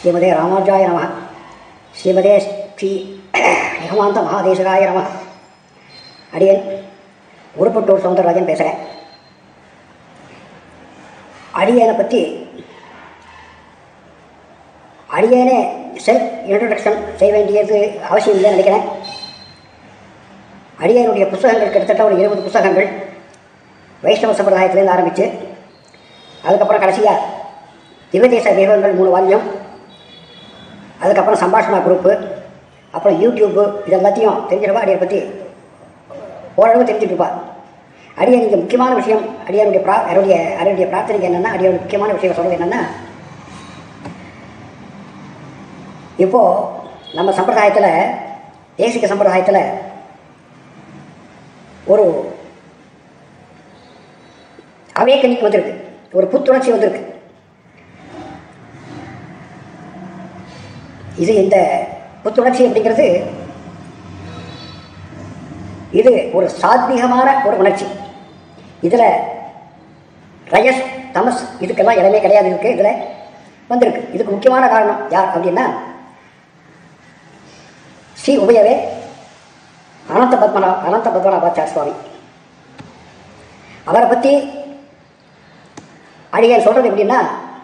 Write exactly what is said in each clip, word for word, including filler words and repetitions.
ஸ்ரீமதே ராமானுஜாய நமः. ஸ்ரீமதே ஸ்ரீ ஹேமாந்த மகாதேசிகாய நமः. அடியேன் உருப்பட்டூர் சௌந்தரராஜன் பேசுகிறேன். அடியேனை பற்றி அடியேனே செல்ஃப் இன்ட்ரடக்ஷன் செய்ய வேண்டியது அவசியம் இல்லைன்னு நினைக்கிறேன். அடியேனுடைய புத்தகங்கள் கிட்டத்தட்ட ஒரு இருபது புத்தகங்கள் வைஷ்ணவ சம்பிரதாயத்திலேருந்து ஆரம்பித்து அதுக்கப்புறம் கடைசியாக திவ்யதேச விவரங்கள் மூணு வால்யம், அதுக்கப்புறம் சம்பாஷணா குரூப்பு, அப்புறம் யூடியூப்பு, இது எல்லாத்தையும் தெரிஞ்சிருப்பா. அடியை பற்றி ஓரளவு தெரிஞ்சுட்டுருப்பா. அடியன் இங்கே முக்கியமான விஷயம் அடியனுடைய பிரா அருடைய அருடைய பிரார்த்தனைக்கு என்னென்னா, அடியோட முக்கியமான விஷயம் சொல்கிறது என்னென்னா, இப்போது நம்ம சம்பிரதாயத்தில் தேசிக சம்பிரதாயத்தில் ஒரு அவேக்கனிக்கு வந்திருக்கு, ஒரு புத்துணர்ச்சி வந்திருக்கு. இது இந்த புத்துணர்ச்சி அப்படிங்கிறது இது ஒரு சாத்வீகமான ஒரு உணர்ச்சி. இதில் ரஜஸ் தமஸ் இதுக்கெல்லாம் இடமே கிடையாது. இருக்குது இதில் வந்திருக்கு. இதுக்கு முக்கியமான காரணம் யார் அப்படின்னா, ஸ்ரீ உபயவே அனந்த பத்மநா அனந்த பத்மநாபாச்சார் சுவாமி. அவரை பற்றி அடியேன் சொல்கிறது எப்படின்னா,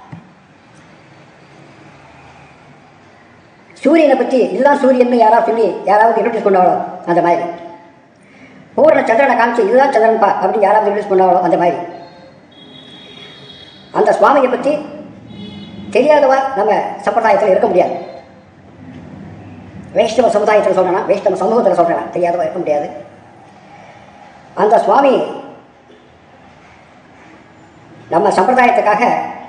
சூரியனை பற்றி இதுதான் சூரியன் யாராவது சொல்லி யாராவது இன்ட்ரடியூஸ் பண்ணாலோ அந்த மாதிரி, பூர்ண சந்திரனை காமிச்சு இதுதான் சந்திரன்பா அப்படின்னு யாராவது இன்ட்ரடியூஸ் பண்ணாலோ அந்த மாதிரி, அந்த சுவாமியை பற்றி தெரியாதவா நம்ம சம்பிரதாயத்தில் இருக்க முடியாது. வைஷ்ணவ சமுதாயத்தில் சொல்கிறேன்னா, வைஷ்ணவ சமூகத்தில் சொல்கிறேன்னா தெரியாதவா இருக்க முடியாது. அந்த சுவாமி நம்ம சம்பிரதாயத்துக்காக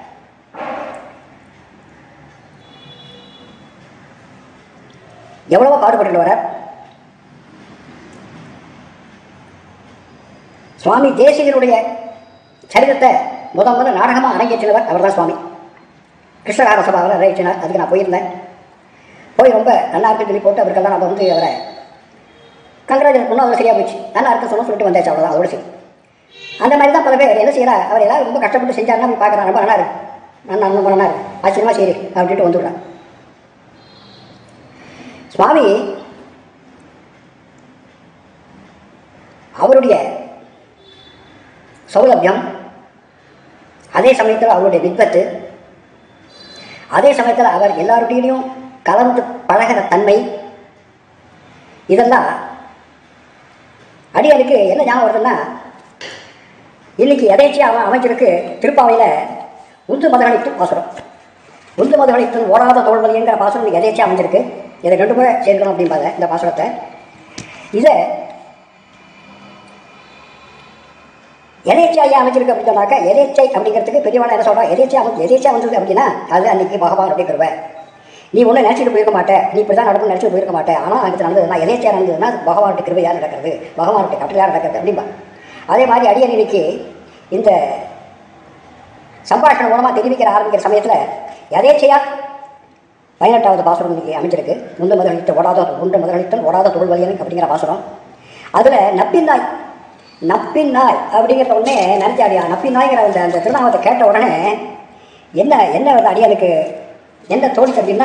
எவ்வளவோ பாடுபட்டு வரார். சுவாமி தேசிகனுடைய சரிதத்தை முத முதல்ல நாடகமாக அரங்கேற்றினவர் அவர் தான் சுவாமி. கிருஷ்ணகார சபாவில் அரங்கேற்றினார். அதுக்கு நான் போயிருந்தேன். போய் ரொம்ப நல்லா இருக்குன்னு சொல்லி போட்டு அவருக்கெல்லாம் நம்ம வந்து அவரை கங்க்ராச்சுலேட் பண்ணோம். அவர் சரியாக போச்சு, நல்லா இருக்குன்னு சொன்ன சொல்லிட்டு வந்தாச்சு, அவ்வளோதான், அதோட சரி. அந்த மாதிரி தான் பல பேர் என்ன செய்யறா, அவர் எல்லாம் ரொம்ப கஷ்டப்பட்டு செஞ்சாருன்னா போய் பார்க்குறான், ரொம்ப நல்லா இருக்கு, நல்லா ரொம்ப நல்லா இருக்கு, ஆச்சரியமாக சரி அப்படின்ட்டு வந்துவிடுறான். சுவாமி அவருடைய சௌலபியம், அதே சமயத்தில் அவருடைய வித்வத்து, அதே சமயத்தில் அவர் எல்லாருடையும் கலந்து பழகிற தன்மை, இதெல்லாம் அடியனுக்கு என்ன ஞாபகம் வருதுன்னா, இன்னைக்கு எதேச்சியாக அவன் அமைச்சிருக்கு திருப்பாவையில் உந்து மதகளித்தும் பாசுரம். உந்து மதகளித்தும் ஓடாத தோல்வலிங்கிற பாசுரம் இன்னைக்கு எதேச்சியாக அமைஞ்சிருக்கு. இதை ரெண்டு முறை சேர்க்கணும் அப்படிம்பாங்க இந்த பாசுரத்தை. இதை எதேச்சை ஐயா அமைச்சிருக்கு அப்படின்னு சொன்னாக்கா, எதேச்சை அப்படிங்கிறதுக்கு பெரியவான என்ன சொல்கிறா, எதேச்சியா வந்து எதேச்சியா வந்தது அப்படின்னா அது அன்றைக்கி பகவான் அப்படிங்கிறவ. நீ ஒன்றும் நினச்சிட்டு போயிருக்க மாட்டேன், நீ இப்படி தான் நடக்கும் நினச்சிட்டு போயிருக்க மாட்டேன், ஆனால் அங்கே நடந்ததுன்னா எதேச்சியாக நடந்ததுன்னா அது பகவானுடைய கிருபையாக நடக்கிறது, பகவானுடைய கட்டளையாக நடக்கிறது அப்படின்பா. அதே மாதிரி அடியன் இன்னைக்கு இந்த சம்பாஷணை மூலமாக தெரிவிக்கிற ஆரம்பிக்கிற சமயத்தில் எதேச்சையாக பதினெட்டாவது பாசுரம் இன்னைக்கு அமைஞ்சிருக்கு. முண்டு முதலித்த ஓடாத உண்டு முதலித்தல் ஓடாத தொழில் வலியனுக்கு அப்படிங்கிற பாசுரம். அதில் நப்பின் நாய் நப்பின் நாய் அப்படிங்கிற உடனே நினைச்சாடியா, நப்பின் நாய்ங்கிற அந்த அந்த திருநாமத்தை கேட்ட உடனே என்ன என்ன வந்து அடியனுக்கு என்ன தோணுச்சு அப்படின்னா,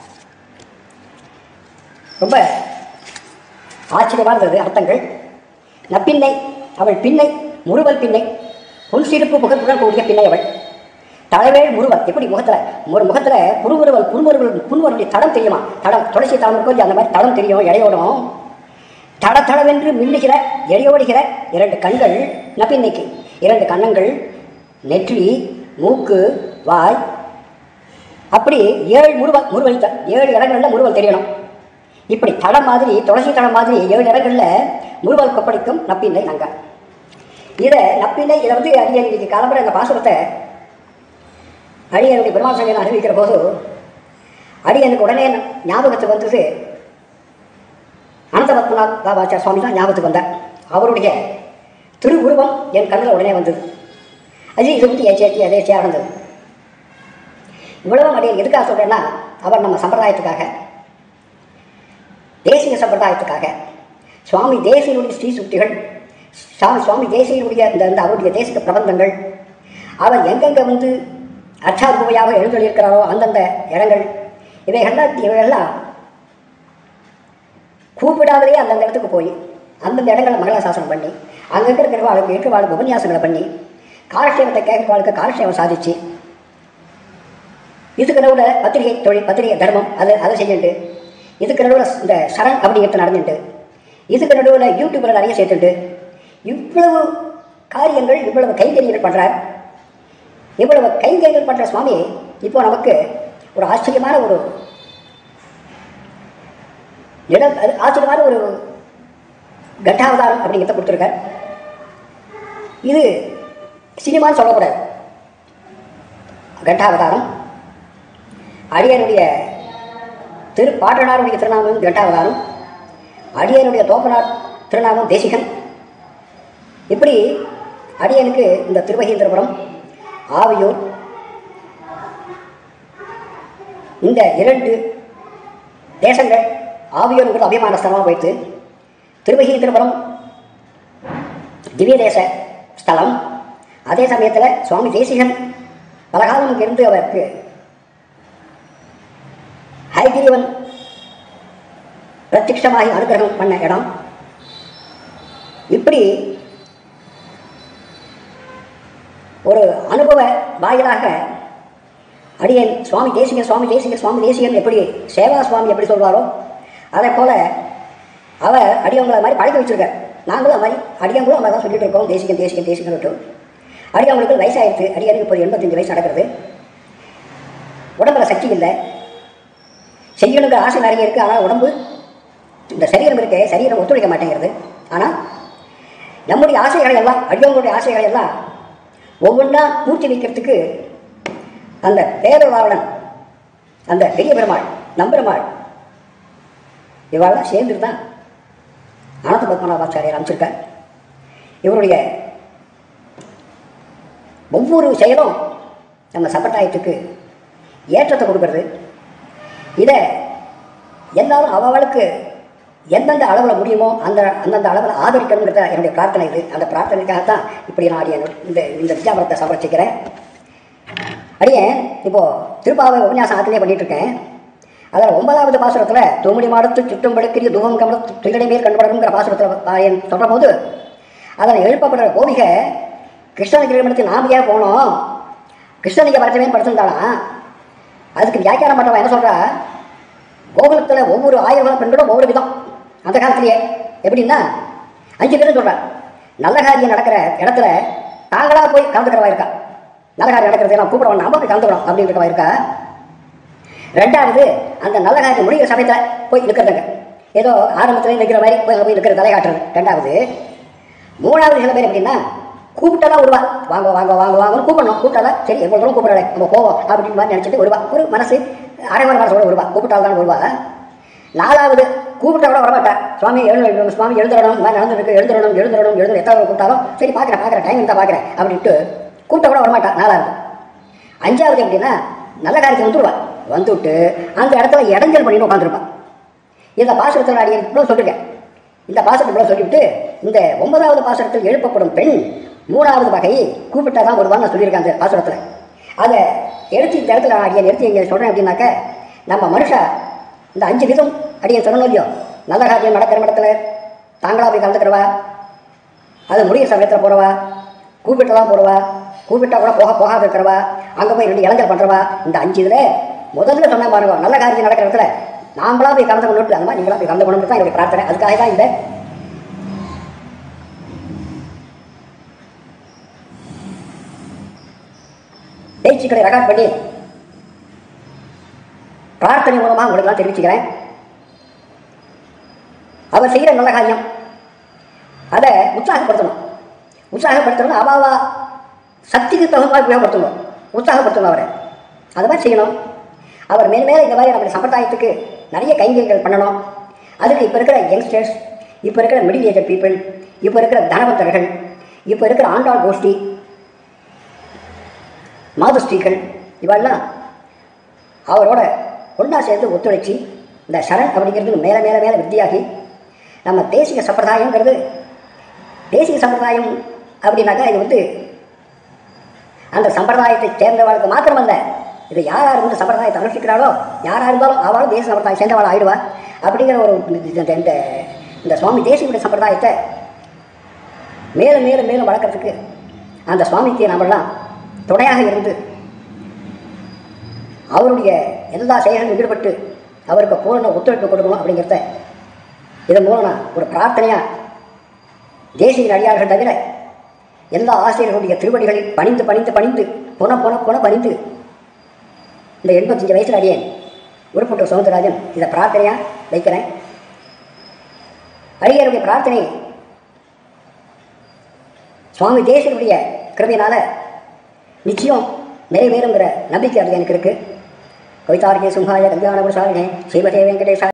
ரொம்ப ஆச்சரியமாக இருந்தது அர்த்தங்கள். நப்பின்னை அவள் பின்னை முறுவல் பின்னை புல் சிரிப்பு முகத்துடன் கூடிய பின்னை அவள் தலைவேள் முறுவல். எப்படி முகத்தில் ஒரு முகத்தில் புருமுறுவல் புன்முறுவல் புன்வருடைய தடம் தெரியுமா, தடம் துளசி தடம் கொஞ்சம் அந்த மாதிரி தடம் தெரியும். இடையோடும் தட தடவென்று மின்னுகிற எடையோடுகிற இரண்டு கண்கள் நப்பின்னைக்கு, இரண்டு கன்னங்கள், நெற்றி, மூக்கு, வாய், அப்படி ஏழு முறுவல் முறுவலித்த ஏழு இடங்களில் முறுவல் தெரியணும். இப்படி தடம் மாதிரி துளசி தடம் மாதிரி ஏழு இடங்களில் முறுவல் கொப்பளிக்கும் நப்பின்னை நங்க. இதை நப்பின்னை இதை வந்து அடியன் இன்னைக்கு காலம்புற இந்த பாசுரத்தை அடியனுடைய பெருமாள் சங்கையில் அனுபவிக்கிற போது அடியனுக்கு உடனே ஞாபகத்துக்கு வந்தது அனந்த பத்மநாபாச்சார் சுவாமி தான் ஞாபகத்துக்கு வந்தார். அவருடைய திருவுருவம் என் கண்ணில் உடனே வந்தது. அது இது வந்து ஏச்சேச்சி எதேச்சியாக இருந்தது. இவ்வளவு அடியன் எதுக்காக சொல்கிறேன்னா, அவர் நம்ம சம்பிரதாயத்துக்காக, தேசிய சம்பிரதாயத்துக்காக சுவாமி தேசியனுடைய ஸ்ரீ சுக்திகள், சுவாமி சுவாமி தேசியனுடைய இந்த அவருடைய தேசிய பிரபந்தங்கள், அவர் எங்கெங்கே வந்து அச்சார்புவையாக எழுந்தொழியிருக்கிறாரோ அந்தந்த இடங்கள் இவைகள்லாம் இவைகள்லாம் கூப்பிடாமலேயே அந்தந்த இடத்துக்கு போய் அந்தந்த இடங்களை மங்களாசாசனம் பண்ணி அங்கங்கே இருக்கிறவாளுக்கு இருக்கிறவாளுக்கு உபன்யாசங்களை பண்ணி காலட்சேபத்தை கேட்கிறவாளுக்கு காலட்சேபம் சாதிச்சு இதுக்கு நடுவில் பத்திரிகை தொழில் பத்திரிகை தர்மம் அது அதை செஞ்சுட்டு இதுக்கு நடுவில் இந்த சரண் அப்படிங்கிறது நடந்துட்டு இதுக்கு நடுவில் யூடியூப்பில் நிறைய சேர்த்துட்டு இவ்வளவு காரியங்கள் இவ்வளவு கைங்கரியங்கள் பண்ணுறார். இவ்வளவு கைங்கரியங்கள் பண்ணுற சுவாமி இப்போ நமக்கு ஒரு ஆச்சரியமான ஒரு இடம், அது ஆச்சரியமான ஒரு கட்டாவதாரம் அப்படிங்கிறத கொடுத்துருக்கார். இது சினிமான்னு சொல்லக்கூடாது. கட்டாவதாரம் அடியனுடைய திரு பாட்டனாருடைய திருநாமம் கட்டாவதாரம், அடியனுடைய தோப்பனார் திருநாமம் தேசிகன். இப்படி அடியனுக்கு இந்த திருவகீந்திரபுரம், ஆவியூர் இந்த இரண்டு தேசங்கள், ஆவியூருங்கிறது அபிமான ஸ்தலமாக வைத்து திருவகீந்திரபுரம் திவ்ய தேச ஸ்தலம். அதே சமயத்தில் சுவாமி தேசிகன் பலகாலம் இருந்து அவருக்கு ஹைகிரீவன் பிரத்யட்சமாகி அனுகிரகம் பண்ண இடம். இப்படி ஒரு அனுபவ வாயிலாக அடியன் சுவாமி தேசிகன் சுவாமி தேசிகன் சுவாமி தேசிகன் எப்படி சேவா சுவாமி எப்படி சொல்வாரோ அதே போல் அவர் அடியவங்களை மாதிரி பழக்க வச்சுருக்கார். நாங்களும் அது மாதிரி அடியவங்களும் நம்ம தான் சொல்லிட்டு இருக்கோம் தேசிகன் தேசிகன் தேசிகன் விட்டு. அடியவங்களுக்கு வயசாகிடுது. அடியனுக்கு இப்போ எண்பத்தஞ்சு வயசு நடக்கிறது. உடம்புல சக்தி இல்லை, செய்யணுங்கிற ஆசை நிறைய இருக்குது. ஆனால் உடம்பு இந்த சரீரம் இருக்கே, சரீரம் ஒத்துழைக்க மாட்டேங்கிறது. ஆனால் நம்முடைய ஆசைகளை எல்லாம் அடியவங்களுடைய ஆசைகளை எல்லாம் ஒவ்வொன்றா பூர்த்தி வைக்கிறதுக்கு அந்த பேரவாளன், அந்த பெரிய பெருமாள், நம்பெருமாள் இவாளெல்லாம் சேர்ந்துட்டு தான் அனந்த பத்மநாபாச்சாரியர் அமைச்சிருக்கார். இவருடைய ஒவ்வொரு செயலும் நம்ம சம்பிரதாயத்துக்கு ஏற்றத்தை கொடுக்கறது. இதை எல்லாரும் அவளுக்கு எந்தெந்த அளவில் முடியுமோ அந்த அந்தந்த அளவில் ஆதரிக்கணுங்கிறத என்னுடைய பிரார்த்தனை. இது அந்த பிரார்த்தனைக்காகத்தான் இப்படி நான் அடியேன் இந்த இந்த வித்யாபரத்தை சமர்ப்பிக்கிறேன். அடியேன் இப்போது திருப்பாவை உபன்யாசம் ஆத்திலே பண்ணிகிட்ருக்கேன். அதில் ஒன்பதாவது பாசுரத்தில் தூமுடி மாடத்து சுற்றும் படுக்கிற தூவம் கமல திகழை மேல் கண்டுபடணுங்கிற பாசுரத்தில் சொல்கிற போது அதில் எழுப்பப்படுற கோபிகை கிருஷ்ணனுக்கு கிரகணத்தில் நாம் ஏன் போனோம், கிருஷ்ணனுக்கு பரத்தவே படுத்திருந்தாலாம். அதுக்கு வியாக்கியானம் பண்ணுறவன் என்ன சொல்கிறா, கோகுலத்தில் ஒவ்வொரு ஆயிரம் பெண்களும் ஒவ்வொரு விதம். அந்த காலத்திலேயே எப்படின்னா அஞ்சு பேரும் சொல்கிறார். நல்ல காரியம் நடக்கிற இடத்துல தாங்களாக போய் கலந்துக்கிறவா இருக்கா. நல்ல காரியம் நடக்கிறது நான் கூப்பிடுவோம், நாம போய் கலந்துக்கிறோம் அப்படின்றவா இருக்கா. ரெண்டாவது அந்த நல்ல காரியம் முடிகிற சமயத்தில் போய் நிற்கிறதுங்க, ஏதோ ஆரம்பத்தில் நிற்கிற மாதிரி போய் போய் நிற்கிற தலை காட்டுறது. ரெண்டாவது மூணாவது சில பேர் எப்படின்னா கூப்பிட்டாலாம் வருவா, வாங்க வாங்க வாங்க வாங்கன்னு கூப்பிடணும். கூப்பிட்டாலாம் சரி எவ்வளோ தூரம் கூப்பிடலை நம்ம போவோம் அப்படின்னு மாதிரி நினச்சிட்டு வருவா. ஒரு மனசு அரைமணி மனசோட வருவா, கூப்பிட்டால் தான் வருவா. நாலாவது கூப்பிட்டா கூட வரமாட்டா. சுவாமி எழுந்து சுவாமி எழுந்துடணும், இந்த மாதிரி நடந்துருக்கு, எழுந்துடணும் எழுந்துடணும் எழுந்து எத்தனை கூப்பிட்டாலும் சரி பார்க்குறேன் பார்க்குறேன் டைம் இருந்தால் பார்க்குறேன் அப்படின்ட்டு கூப்பிட்டா கூட வரமாட்டா. நாலாவது. அஞ்சாவது எப்படின்னா நல்ல காரியத்தில் வந்துடுவா. வந்துவிட்டு அந்த இடத்துல இடைஞ்சல் பண்ணிட்டு உட்காந்துருப்பான். இந்த பாசுரத்தில் அடியே இவ்வளோ சொல்லியிருக்கேன். இந்த பாசுரத்தை இவ்வளோ சொல்லிவிட்டு இந்த ஒன்பதாவது பாசுரத்தில் எழுப்பப்படும் பெண் மூணாவது வகை கூப்பிட்டா தான் வருவான்னு நான் சொல்லியிருக்கேன் அந்த பாசுரத்தில். அதை எடுத்து இந்த இடத்துல நான் அடியை எடுத்து இங்கே சொல்கிறேன் அப்படின்னாக்க நம்ம மனுஷா இந்த அஞ்சு விதம் அடியை சொல்லணும் இல்லையோ. நல்ல காரியம் நடக்கிற இடத்துல தாங்களாக போய் கலந்துக்கிறவா, அது முடிய சமயத்தில் போகிறவா, கூப்பிட்டு தான் போடுவா, கூப்பிட்டா கூட போக போகாத இருக்கிறவா, அங்கே போய் ரெண்டு இளைஞர் பண்ணுறவா. இந்த அஞ்சு இதில் முதல்ல சொன்ன பாருங்க, நல்ல காரியம் நடக்கிற இடத்துல நாமளாக போய் கலந்து கொண்டு அந்த மாதிரி நீங்களாக போய் கலந்து கொண்டு தான் என்னுடைய பிரார்த்தனை. அதுக்காக தான் இந்த பேச்சுக்களை ரெக்கார்ட் பண்ணி பிரார்த்தனை மூலமாக உங்களுக்கெல்லாம் தெரிவிச்சுக்கிறேன். அவர் செய்கிற நல்ல காரியம் அதை உற்சாகப்படுத்தணும். உற்சாகப்படுத்தணும் அவாவா சக்திக்கு தகுந்த உபயோகப்படுத்தணும், உற்சாகப்படுத்தணும் அவரை. அது மாதிரி செய்யணும். அவர் மேல் மேலே இந்த மாதிரி நம்முடைய சம்பிரதாயத்துக்கு நிறைய கைங்கரியங்கள் பண்ணணும். அதுக்கு இப்போ இருக்கிற யங்ஸ்டர்ஸ், இப்போ இருக்கிற மிடில் ஏஜ் பீப்புள், இப்போ இருக்கிற தனவந்தர்கள், இப்போ இருக்கிற ஆண்டாள் கோஷ்டி, மாதுஸ்ரீகள் இவெல்லாம் அவரோட ஒன்றா சேர்ந்து ஒத்துழைச்சி இந்த சரண் அப்படிங்கிறது மேலே மேலே மேலே வித்தியாகி நம்ம தேசிய சம்பிரதாயங்கிறது, தேசிய சம்பிரதாயம் அப்படின்னாக்கா இது வந்து அந்த சம்பிரதாயத்தை சேர்ந்தவர்களுக்கு மாத்திரமல்ல இதை யார் யார் வந்து சம்பிரதாயத்தை அனுஷ்டிக்கிறாளோ யாராக இருந்தாலும் அவளும் தேச சம்பிரதாயம் சேர்ந்தவாள் ஆயிடுவா. அப்படிங்கிற ஒரு இந்த இந்த சுவாமி தேசியுடைய சம்பிரதாயத்தை மேலும் மேலும் மேலும் வளர்க்கறதுக்கு அந்த சுவாமிக்கு நாமெல்லாம் துணையாக இருந்து அவருடைய எல்லா செயல்களும் ஈடுபட்டு அவருக்கு பூர்ண ஒத்துழைப்பு கொடுக்கணும் அப்படிங்கிறத இதன் மூலம் நான் ஒரு பிரார்த்தனையாக தேசிய அடியார்கள் தவிர எல்லா ஆசிரியர்களுடைய திருவடிகளில் பணிந்து பணிந்து பணிந்து புன புன புன பணிந்து இந்த எண்பத்தஞ்சு வயசில் அடியேன் உருப்பட்டு சவுந்தரராஜன் இதை பிரார்த்தனையாக வைக்கிறேன். அடியாருடைய பிரார்த்தனை சுவாமி தேசியனுடைய கிருபையினால நிச்சயம் நிறைவேறுங்கிற நம்பிக்கை அது எனக்கு இருக்கு. கவிதார்கே சும்ஹாய கல்யாண குணசாலினே ஸ்ரீமதே வெங்கடேஷா